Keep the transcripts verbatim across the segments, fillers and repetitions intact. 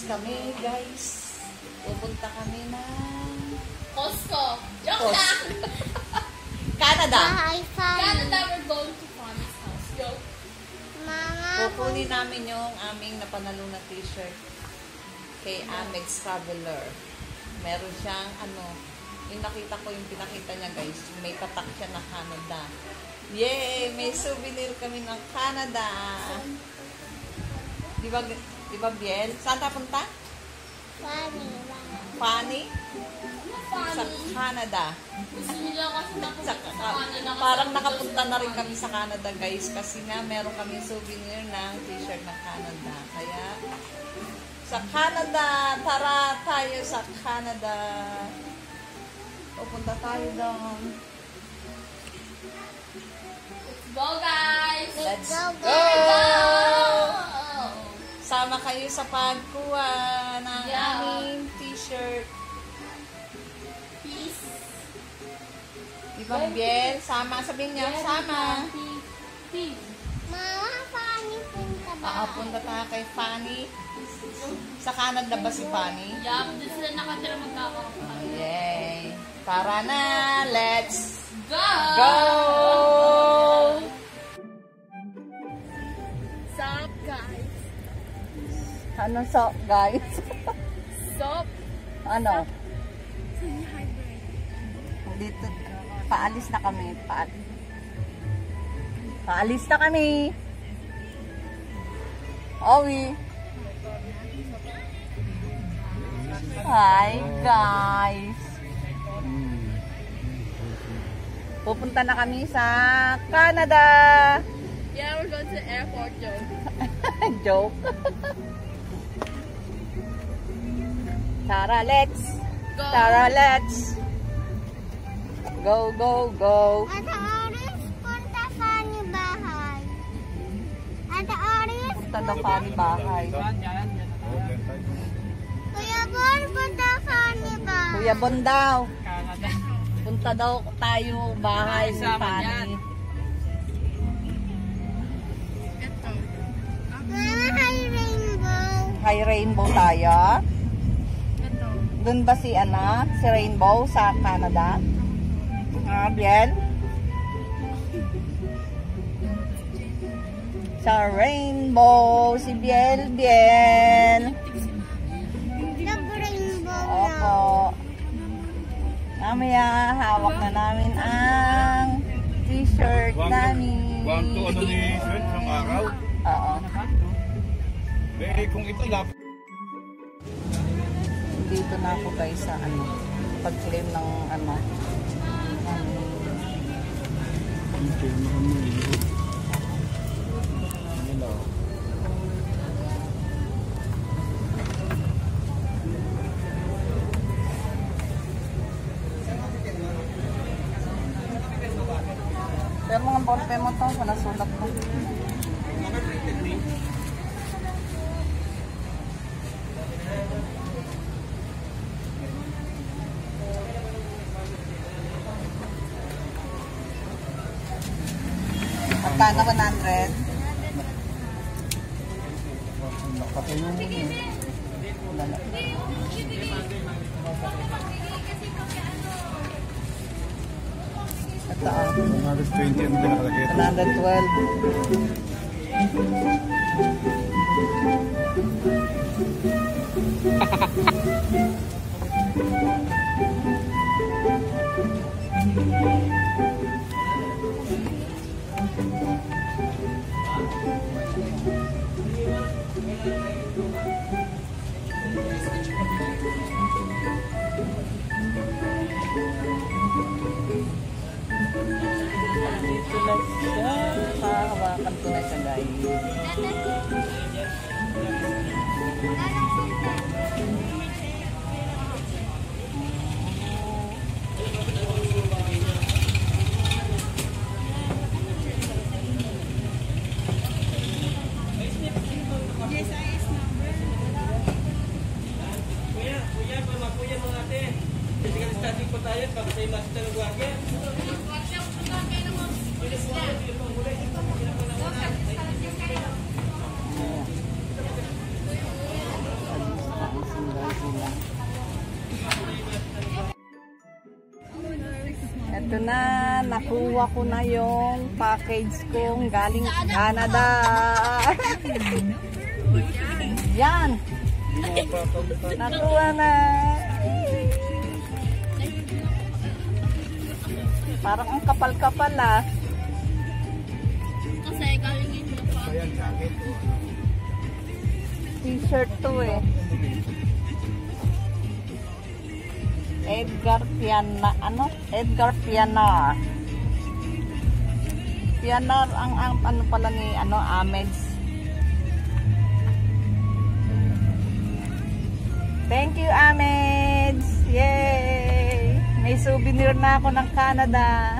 kami, guys. Pupunta kami ng Costco. Joke lang! Canada. Canada, we're going to Fami's house. Joke. Kukunin namin yung aming napanalo na t-shirt kay Amex Traveler. Meron siyang ano, yung nakita ko, yung pinakita niya, guys, may patak siya na Canada. Yay! May souvenir kami ng Canada. Di ba, di ba, Biel? Saan tapunta? Funny. Funny? Sa Canada. Gusto nila kasi napunta sa Canada. Parang nakapunta na rin kami sa Canada, guys, kasi nga meron kami souvenir ng t-shirt ng Canada. Kaya, sa Canada, tara tayo sa Canada. Pupunta tayo doon. Let's go, guys! Let's go, go! go! Sama kayo sa pagkuha ng Yeah. aming t-shirt. Peace. Diba, Biel? Sama, sabihin niya, sama. Peace. Mama, Funny punta ba? Ah, punta tayo kay Fanny. Sa Canada ba si Fanny? Yeah, doon sila nakatira magkakapal. Yay! Tara na! Let's Go! go! Sup, guys? Ano so, guys? Sup? Ano? Say hi, Dito, paalis na kami. Paalis. Paalis na kami. Owi. Hi, guys. Pupunta na kami sa Canada. Yeah, we're going to the airport, Joe. Joke. Tara, let's. Go. Tara, let's. Go, go, go. Ate Oris, punta Funny bahay. Ate Oris, Punta daw kami bahay. Kuya Bon, punta Funny bahay. Kuya Bon daw. Punta daw tayo bahay ni Fanny. Mama, hi Rainbow. Hi, Rainbow tayo. Doon ba si, ano, si Rainbow sa Canada? Ah, Biel? Sa Rainbow, si Biel, Biel. Nag-rainbow na. Opo. Mamaya, hawak na namin ang t-shirt namin. One to ano ni Sven, ng araw? Oo. Eh, kung ito lap. Dito na ako guys sa ano, pag-claim ng ano. Pero mga borte mo to, nasulat mo. Magkano one hundred? Wala. Ito ah. one twenty ang nakalagay ito. one twelve. Dito na siya. Makahawakan ko na siya guys. na, nakuha ko na yung package kong galing Canada. Yan. Nakuha na. Parang ang kapal-kapal ah. Kasi galingin mo pa. Ayan, jacket. T-shirt to eh. Edgar Piana, ano? Edgar Pianar. Pianar ang, ang ano pala ni ano, Ameds. Thank you, Ameds. Yay! May souvenir na ako ng Canada.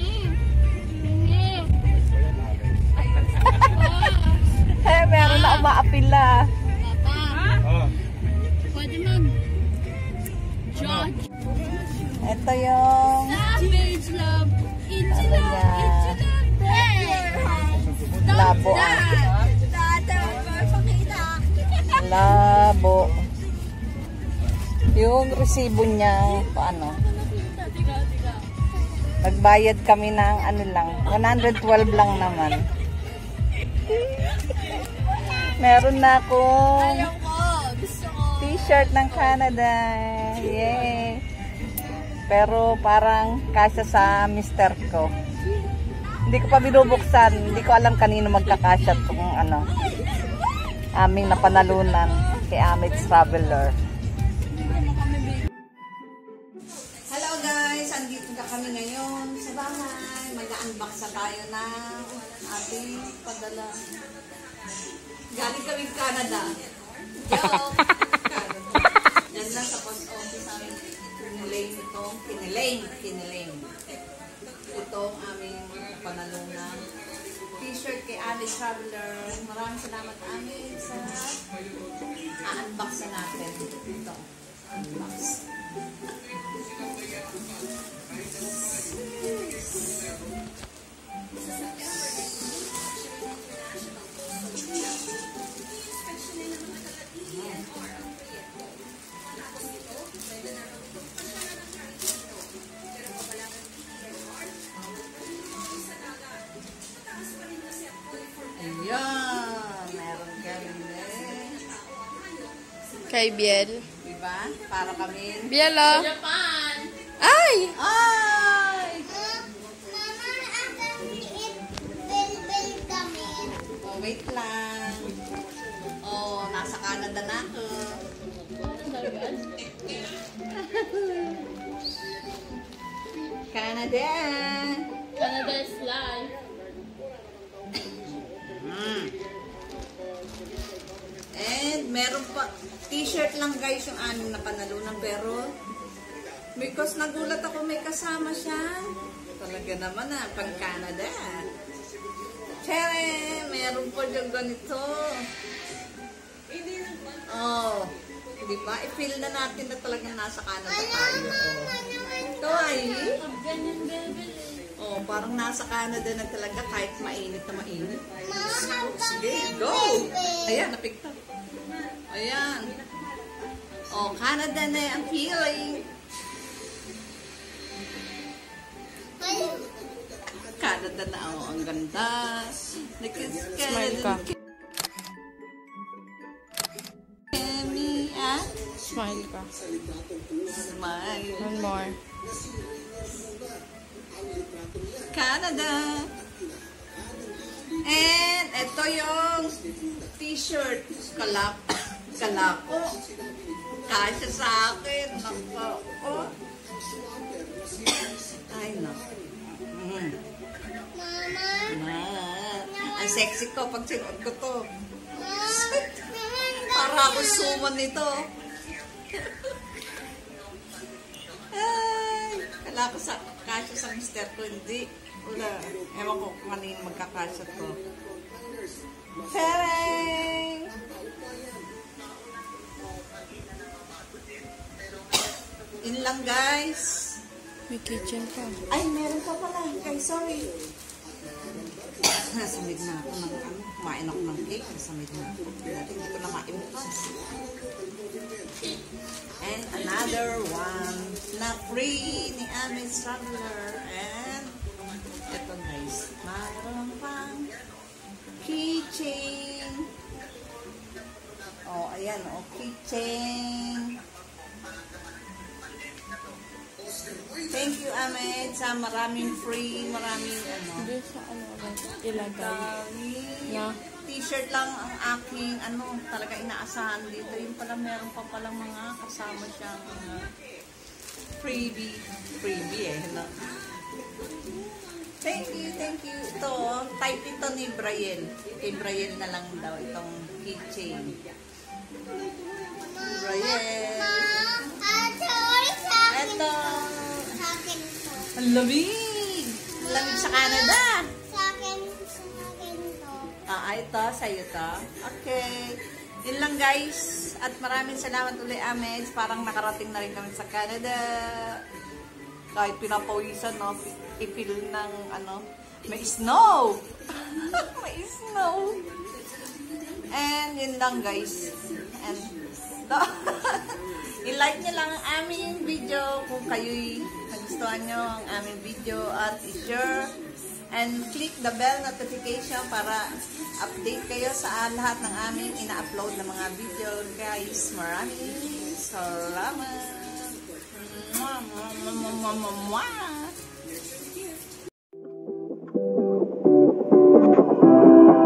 Eh, meron na umaapila. Ah, Pwede man. George. Ito yung Savage love. Into Ano love. yan? Into love. labo. ah. Labo. Yung resibo niya, paano? Tiga, tiga. Nagbayad kami ng ano lang, one hundred twelve lang naman. Meron na akong Ayaw ko. Gusto ko. t-shirt ng Canada. Yay! Pero parang kasya sa mister ko. Hindi ko pa binubuksan. Hindi ko alam kanino magkakasya itong ano, aming napanalunan kay Ameds Traveler. Hello guys! Andito na kami ngayon sa bahay. Mag-unbox na tayo ng ating padala. Galing kami Canada. Yo! Canada. Yan lang sa post office namin. Kinilain itong, kinilain, kinilain. Itong aming panalunang t-shirt kay Ameds Traveler. Maraming salamat Ameds sa a-unbox na natin. Ito. Unbox. Ayan, meron kami eh. Kay Biel. Diba? Para kami. Biel, oh. Japan. Ay! Ay! Mama, akan liit bel-bel kami. Oh, wait lang. Oh, nasa Canada na ako. Canada! Canada is life. Mm. And meron pa, t-shirt lang guys yung aming napanalunan pero because nagulat ako may kasama siya. Talaga naman ah, pang Canada. Chere, meron pa dyan ganito. Oh, di ba? I-feel na natin na talagang nasa Canada tayo. Oh. Ito ay, Ganyan, bel-bel. oh, parang nasa Canada na talaga kahit mainit na mainit. Mahal Sige, kami go! bel-bel. Ayan, napikta. Ayan. Oh, Canada na ang feeling. Ayun. Canada na, oh, ang ganda. Smile ka. Emi, ah? Smile ka. Smile. One more. Canada. And ito yung t-shirt. Kalap. Kalako. Kasya sa akin. Nako. Oh. Ay, nako. Mm. Mama, Ah, ang sexy ko pag sinuot ko to. Mama, Para ako suman nito. Ay, kala ko sa kasya sa mister ko, hindi. Wala. Ewan ko kung kanino magkakasya to. Tereng! In lang guys. May kitchen pa. Ay, meron pa pala. Ay, sorry. Nasamid na ako ng ano. Kumain ako ng cake. Nasamid na ako. Dati hindi ko na maimukas. And another one na free ni Ameds Traveler. And keychain. Thank you, Ahmed, sa maraming free, maraming ano. Hindi sa ano ulit ilagay. Dami. Na. T-shirt lang ang aking ano, talaga inaasahan dito. Yung pala meron pa palang mga kasama siyang mga freebie. Freebie eh. No? Thank you, thank you. Ito, type ito ni Brian. Kay Brian na lang daw itong keychain. Brian. Ito. Sa akin to. Ang lamig! Ang lamig sa Canada. Sa akin, sa akin to. Ah, ito, sa'yo to. Okay. Yun lang guys. At maraming salamat ulit, Ahmed. Parang nakarating na rin kami sa Canada. Kahit pinapawisan, no? I-feel ng, ano, may snow! May snow! And yun lang guys. And, i-like nyo lang ang aming video kung kayo'y nagustuhan nyo ang aming video at i-share and click the bell notification para update kayo sa lahat ng aming ina-upload na mga video guys. Maraming salamat! Mwah, mwah, mwah, mwah, mwah, mwah.